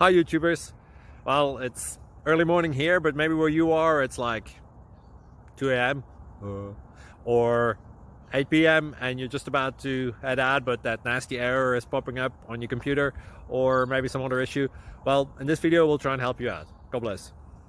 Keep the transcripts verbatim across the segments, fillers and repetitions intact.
Hi YouTubers. Well, it's early morning here, but maybe where you are it's like two A M Uh, or eight P M and you're just about to head out, but that nasty error is popping up on your computer, or maybe some other issue. Well, in this video we'll try and help you out. God bless.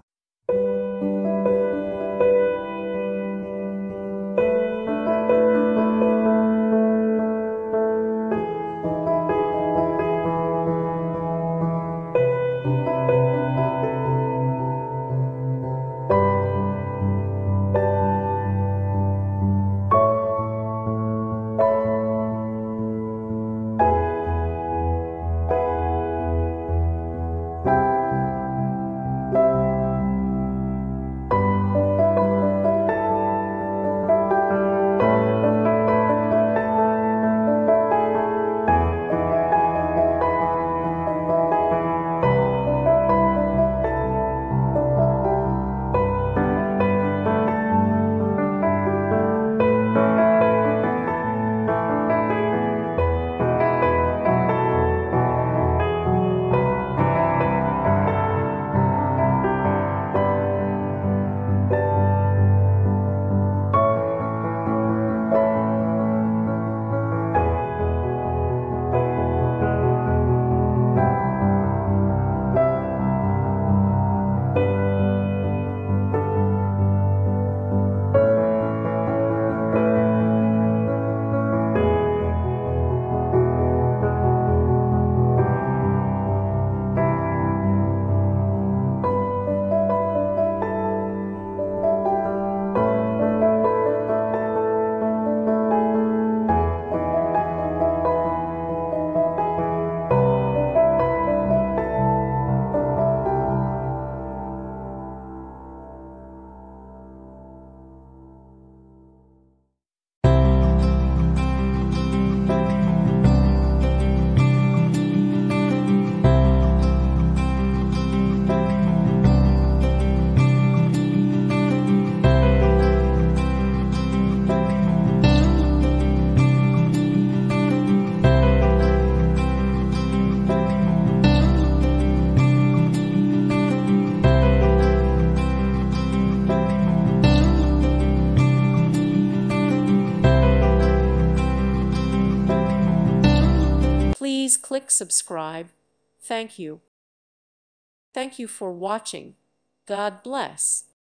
Please click subscribe. Thank you. Thank you for watching. God bless.